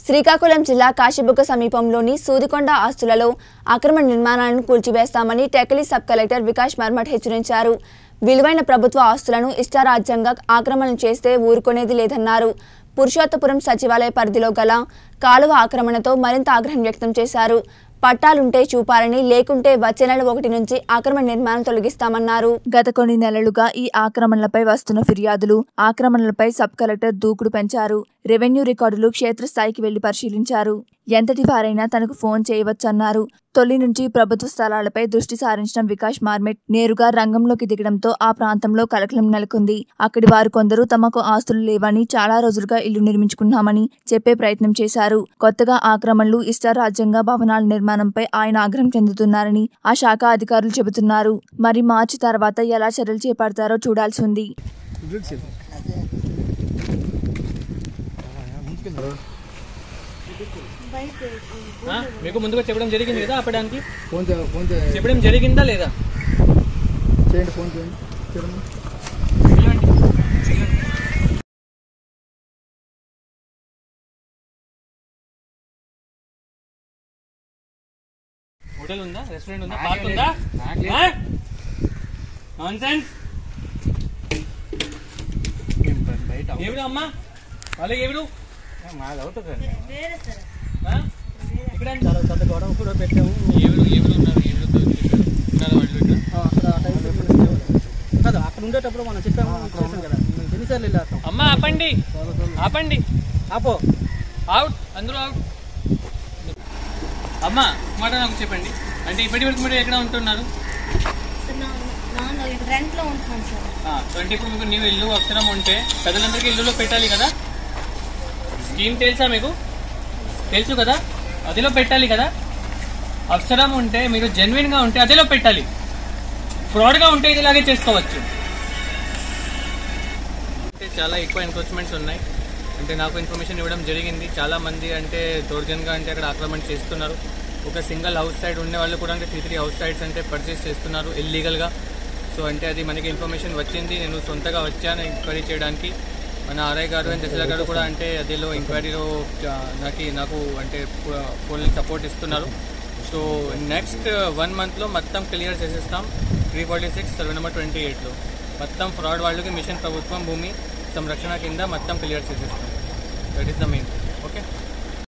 శ్రీకాకుళం జిల్లా కాశీబుగ్గ సమీపంలోని సూదికొండ ఆస్తులలో అక్రమ నిర్మాణాలను కూల్చివేస్తామని టెక్కలి సబ్ కలెక్టర్ వికాస్ మర్మట్ హెచ్చరించారు. విలువైన ప్రభుత్వ ఆస్తులను ఇష్టారాజ్యంగా ఆక్రమణ చేస్తే ఊరుకునేది లేదన్నారు. పురుషోత్తపురం సచివాలయ పరిధిలో గల కాలువ ఆక్రమణతో మరింత ఆగ్రహం వ్యక్తం చేశారు. పట్టాలుంటే చూపాలని, లేకుంటే వచ్చే నెల 1 నుంచి ఆక్రమణ నిర్మాణం తొలగిస్తామన్నారు. గత కొన్ని నెలలుగా ఈ ఆక్రమణలపై వస్తున్న ఫిర్యాదులు, ఆక్రమణలపై సబ్ కలెక్టర్ దూకుడు పెంచారు. రెవెన్యూ రికార్డులు క్షేత్రస్థాయికి వెళ్లి పరిశీలించారు. ఎంతటి వారైనా తనకు ఫోన్ చేయవచ్చన్నారు. తొలి నుంచి ప్రభుత్వ స్థలాలపై దృష్టి సారించిన వికాస్ మార్మెట్ నేరుగా రంగంలోకి దిగడంతో ఆ ప్రాంతంలో కలకలం నెలకొంది. అక్కడి వారు కొందరు తమకు ఆస్తులు లేవని, చాలా రోజులుగా ఇల్లు నిర్మించుకున్నామని చెప్పే ప్రయత్నం చేశారు. కొత్తగా ఆక్రమణలు, ఇష్టారాజ్యంగా భవనాల నిర్మాణంపై ఆయన ఆగ్రహం చెందుతున్నారని ఆ శాఖ అధికారులు చెబుతున్నారు. మరి మార్చి తర్వాత ఎలా చర్యలు చేపడతారో చూడాల్సి ఉంది. మీకు ముందుగా చెప్పడం జరిగింది కదా, ఆపడానికి చెప్పడం జరిగిందా లేదా? చేయండి, ఫోన్ చేయండి. హోటల్ ఉందా, రెస్టారెంట్ ఉందా, పార్క్ ఉందా? నాన్సెన్స్. ఏమిడు అమ్మా వాళ్ళకి ఏమిడు మాది అవుతుంది ఇక్కడ గొడవ కూడా పెట్టాము. ఏమిడు ఉన్నారు, కాదు అక్కడ ఉండేటప్పుడు మనం చెప్పాము కదా, ఎన్నిసార్లు వెళ్ళాం. అమ్మా ఆపండి, ఆపండి, ఆపో, అవుట్, అందరూ అవుట్. అమ్మా మాట నాకు చెప్పండి, అంటే ఇప్పటి వరకు మీరు ఎక్కడ ఉంటున్నారు? అంటే ఇప్పుడు మీకు న్యూ ఇల్లు అవసరం ఉంటే పెద్దలందరికీ ఇల్లులో పెట్టాలి కదా. స్కీమ్ తెలుసా మీకు? తెలుసు కదా, అదిలో పెట్టాలి కదా. అవసరం ఉంటే మీరు జెన్యున్ గా ఉంటే అదిలో పెట్టాలి. ఫ్రాడ్ గా ఉంటే ఇదిలాగే చేసుకోవచ్చు. అంటే చాలా ఎక్కువ ఎన్క్రోచ్మెంట్స్ ఉన్నాయి. అంటే నాకు ఇన్ఫర్మేషన్ ఇవ్వడం జరిగింది. చాలా మంది అంటే దౌర్జన్యంగా అంటే అక్కడ ఆక్రమణ చేస్తున్నారు. ఒక సింగిల్ హౌస్ సైడ్ ఉండే వాళ్ళు కూడా అంటే 3 హౌస్ సైడ్స్ అంటే పర్చేస్ చేస్తున్నారు ఇల్లీగల్గా. సో అంటే అది మనకి ఇన్ఫర్మేషన్ వచ్చింది. నేను సొంతగా వచ్చాను ఎంక్వైరీ చేయడానికి. మన ఆర్ఐ గారు అండ్ దశల గారు కూడా అంటే అదిలో ఎంక్వైరీలో నాకు అంటే ఫుల్ సపోర్ట్ ఇస్తున్నారు. సో నెక్స్ట్ 1 మంత్లో మొత్తం క్లియర్ చేసేస్తాం. 346 సర్వే నెంబర్ 28లో మొత్తం ఫ్రాడ్ వాళ్ళకి మిషన్ ప్రభుత్వం భూమి సంరక్షణ కింద మొత్తం క్లియర్ చేసేస్తాం. That is the main.